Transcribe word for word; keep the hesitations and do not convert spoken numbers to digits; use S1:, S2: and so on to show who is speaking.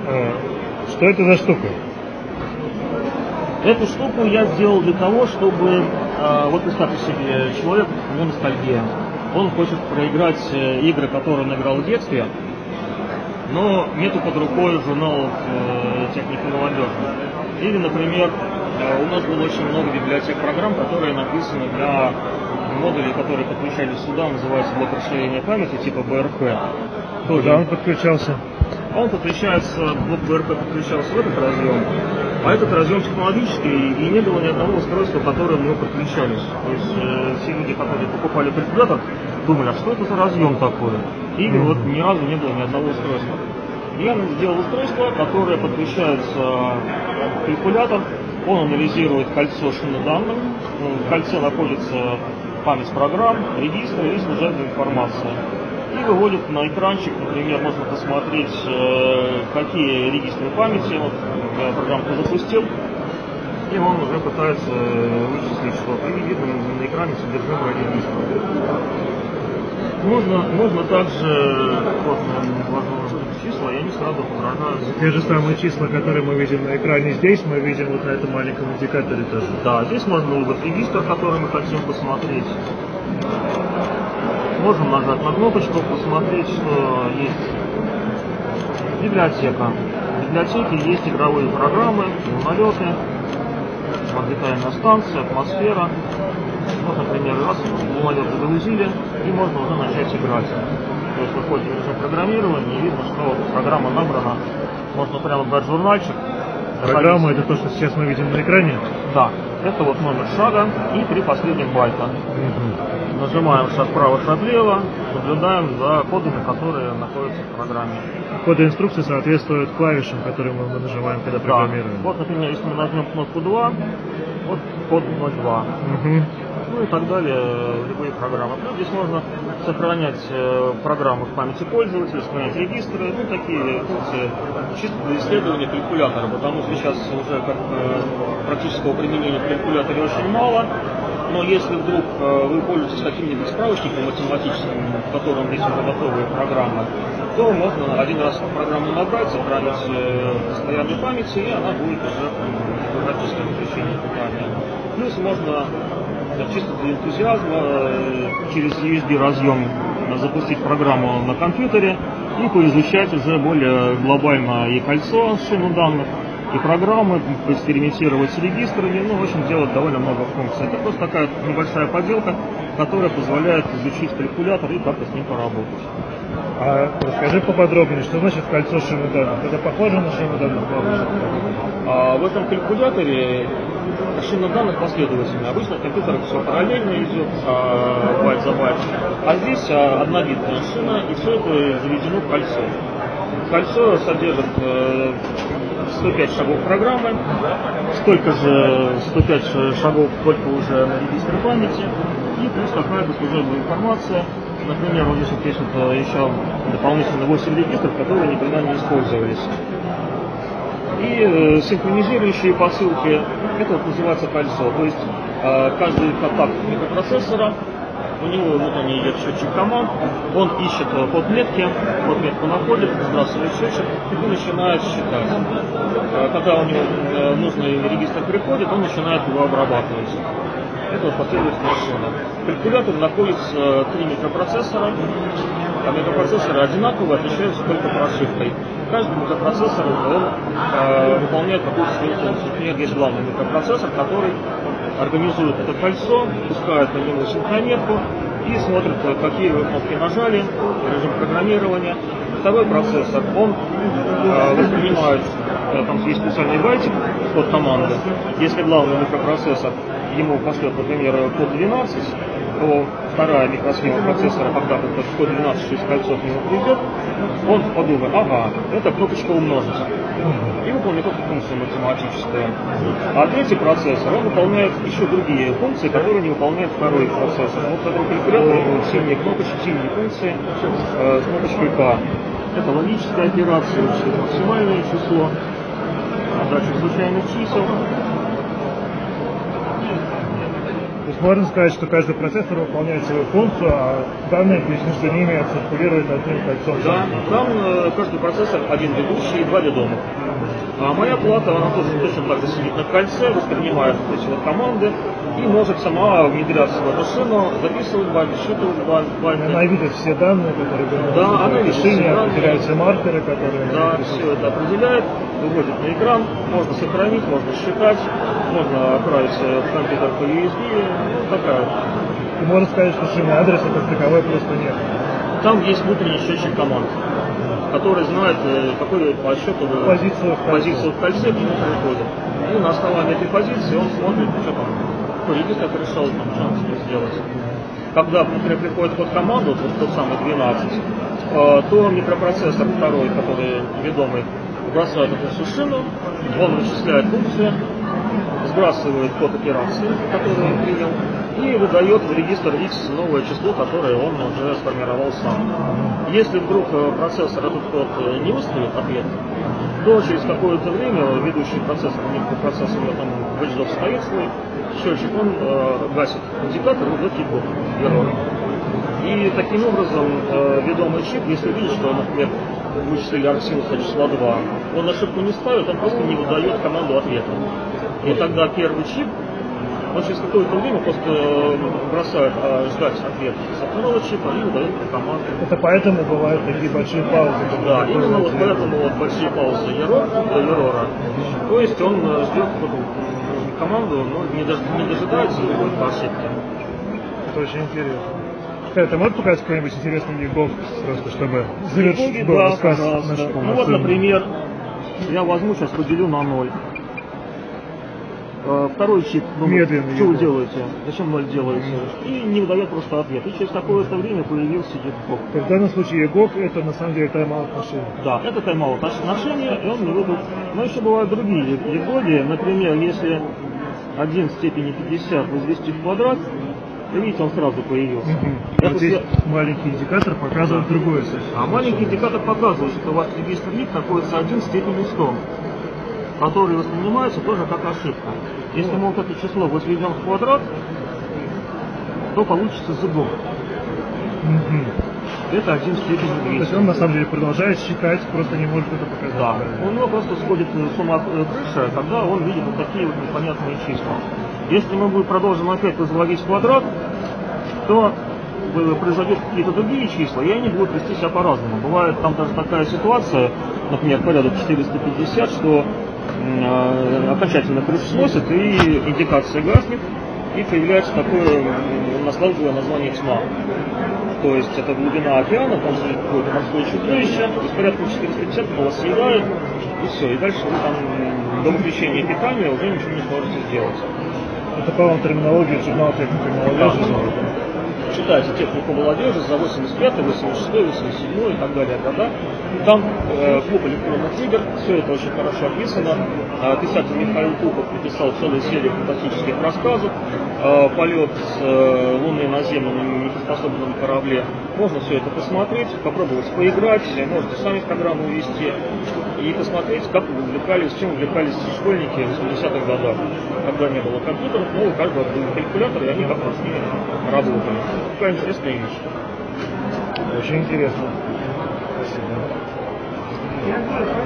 S1: Что это за штука?
S2: Эту штуку я сделал для того, чтобы, э, вот представьте себе, человек, у него ностальгия, он хочет проиграть игры, которые он играл в детстве, но нету под рукой журналов э, техники молодежи. Или, например, э, у нас было очень много библиотек программ, которые написаны для модулей, которые подключались сюда, называется блок расширения памяти, типа бэ эр пэ.
S1: Куда он подключался?
S2: Он подключается, блок бэ эр пэ подключался в этот разъем, а этот разъем технологический, и не было ни одного устройства, которое мы подключались. То есть э, все люди, которые покупали калькулятор, думали, а что это за разъем такой? И mm-hmm. вот ни разу не было ни одного устройства. Я сделал устройство, которое подключается к калькулятору, он анализирует кольцо шины данных, в кольце находится память программ, регистры и служебная информация. И выводит на экранчик, например, можно посмотреть, какие регистры памяти. Вот я программку запустил, и он уже пытается вычислить что-то. И видно на экране содержимое регистра. Можно, можно также, вот, возможно, числа, и они сразу отображаются.
S1: Те же самые числа, которые мы видим на экране здесь, мы видим вот на этом маленьком индикаторе тоже.
S2: Да, здесь можно выбрать регистр, который мы хотим посмотреть. Можем нажать на кнопочку, посмотреть, что есть библиотека. В библиотеке есть игровые программы, налеты, орбитальная станция, атмосфера. Вот, например, раз налет загрузили, и можно уже начать играть. То есть выходит в режим программирования, и видно, что программа набрана. Можно прямо брать журнальчик.
S1: Программа — это то, что сейчас мы видим на экране?
S2: Да. Это вот номер шага и три последних байта. Угу. Нажимаем шаг вправо, шаг влево, наблюдаем за кодами, которые находятся в программе.
S1: Коды инструкции соответствуют клавишам, которые мы нажимаем, когда программируем.
S2: Да. Вот, например, если мы нажмем кнопку два, вот код ноль два. Угу. Ну и так далее, любые программы. Плюс здесь можно сохранять э, программы в памяти пользователя, сохранять регистры, ну такие функции чисто для исследования калькулятора, потому что сейчас уже как э, практического применения в калькуляторе очень мало. Но если вдруг э, вы пользуетесь каким-нибудь справочником математическим, в котором есть уже готовые программы, то можно один раз программу набрать, сохранить э, постоянной памяти, и она будет уже автоматическое подключение к программе. Плюс можно чисто для энтузиазма через ю эс би разъем запустить программу на компьютере и поизучать уже более глобально и кольцо, шину данных, и программы, поэкспериментировать с регистрами, ну, в общем, делать довольно много функций. Это просто такая небольшая поделка, которая позволяет изучить калькулятор и как-то с ним поработать.
S1: А расскажи поподробнее, что значит кольцо шины данных? Это похоже на шину данных?
S2: А в этом калькуляторе шина данных последовательная. Обычно в компьютерах все параллельно идет, а, байт за байт. А здесь а, однобитная шина, и все это заведено в кольцо. Кольцо содержит э, сто пять шагов программы, столько же сто пять шагов только уже на регистре памяти, и плюс какая-то служебная информация. Например, вот здесь вот есть вот еще дополнительно восемь регистров, которые никогда не использовались. И э, синхронизирующие посылки, это вот называется кольцо. То есть э, каждый контакт микропроцессора, у него вот они идет счетчик команд, он ищет э, код метки, код метку находит, сбрасывает счетчик и начинает считать. Э, когда у него э, нужный регистр приходит, он начинает его обрабатывать. Это вот последовательная шина. В калькуляторе находится три микропроцессора. А микропроцессоры одинаковые, отличаются только прошивкой. Каждый микропроцессор он, э, выполняет какую-то свою функцию. Например, есть главный микропроцессор, который организует это кольцо, пускает на него синхрометку и смотрит, какие вы кнопки нажали, режим программирования. Второй процессор, он э, воспринимает, э, там есть специальный байтик, код команды. Если главный микропроцессор ему пошлет, например, код двенадцать, то вторая микросхема процессора, когда этот код двенадцать через кольцо к нему придет, он подумает, ага, это кнопочка умножить. И выполняет эту функцию математическую. А третий процессор, он выполняет еще другие функции, которые не выполняет второй процессор. Вот в этом калькуляторе синие кнопочки, синие функции э, с кнопочкой К. Это логическая операция, максимальное число, задача случайных чисел.
S1: То есть можно сказать, что каждый процессор выполняет свою функцию, а данные между ними циркулируют одним кольцом.
S2: Да, там э, каждый процессор один ведущий и два ведомых. А моя плата, она тоже точно так же сидит на кольце, воспринимает вот эти вот команды и может сама внедряться в машину, записывать байты, считывать байты.
S1: Она видит все данные, которые были
S2: да,
S1: на
S2: она видит все
S1: решение,
S2: данные.
S1: определяет все маркеры, которые...
S2: Да, все это определяет, выводит на экран, можно сохранить, можно считать, можно отправить в компьютер по ю эс би, ну, такая.
S1: И можно сказать, что шины адреса как таковой просто нет.
S2: Там есть внутренний счетчик команд, который знает, какой по счету
S1: позицию,
S2: позицию в кольце к нему приходит. И на основании этой позиции он смотрит, что там, какой регистр решил там что сделать. Когда, например, приходит код команды, вот тот самый двенадцать, то микропроцессор второй, который ведомый, бросает эту всю шину, он вычисляет функцию, сбрасывает код операции, который он принял, и выдает в регистр X новое число, которое он уже сформировал сам. Если вдруг процессор этот код не выставит ответ, то через какое-то время ведущий процессор, микропроцессор, у него там watchdog стоит свой счетчик, он э, гасит индикатор и выдает код error. И таким образом э, ведомый чип, если видит, что, например, вычислили арксиуса числа два, он ошибку не ставит, он просто не выдает команду ответа. И тогда первый чип, он через какое-то время просто бросает а, ждать ответ со второго чипа и выдает команду.
S1: Это поэтому бывают такие большие паузы.
S2: Да, именно вот поэтому вот большие паузы error, до error. То есть он ждет команду, но не, дож, не дожидается его по ошибке.
S1: Это очень интересно. Скажи, ты можешь показать какой-нибудь интересный гигов, просто чтобы завершить был
S2: да,
S1: рассказ
S2: пожалуйста.
S1: наш
S2: Ну вот, например, я возьму сейчас поделю на ноль. Второй чип, ну,
S1: медленный.
S2: Что вы делаете? Зачем ноль делаете? И не выдает просто ответ. И через какое-то время появился егов.
S1: В данном случае егов это на самом деле тайм-аут машины.
S2: Да, это тайм-аут отношения, и он не выдал. Но еще бывают другие егоги. Например, если один в степени пятьдесят возвести в квадрат, видите, он сразу появился.
S1: Угу. Вот здесь я... маленький индикатор показывает да. другое совершенно.
S2: А маленький индикатор показывает, что у вас регистр лик находится один в степени сто. Который воспринимается тоже как ошибка. Если мы вот это число возведем в квадрат, то получится зыбок. Mm-hmm. Это один в степени двести.
S1: То есть он на самом деле продолжает считать, просто не может это показать.
S2: Да, у него просто сходит с ума крыша, когда он видит вот такие вот непонятные числа. Если мы будем продолжим опять возводить в квадрат, то произойдут какие-то другие числа, и они будут вести себя по-разному. Бывает там даже такая ситуация, например, порядок четыреста пятьдесят, что э, окончательно крышу сносит, и индикация гаснет, и появляется такое насловное название тьма. То есть это глубина океана, там же какое-то морское чудовище, из порядка четыреста пятьдесят его съедает, и все. И дальше вы там до выключения питания уже ничего не сможете сделать.
S1: Это, по-моему, терминология журнала «Техника молодежи».
S2: Читайте «Технику молодежи» за восемьдесят пятый, восемьдесят шестой, восемьдесят седьмой и так далее года. Там э, клуб электронных игр, все это очень хорошо описано. Э, писатель Михаил Тупов написал целую серию фантастических рассказов. Э, полет с э, Луны на Землю на неприспособленном корабле. Можно все это посмотреть, попробовать поиграть, можете сами программу ввести и посмотреть, как увлекались, чем увлекались школьники в восьмидесятых годах, когда не было компьютеров, но у каждого был калькулятор, и они как-то с ними работали. Такая интересная вещь.
S1: Очень интересно. Спасибо.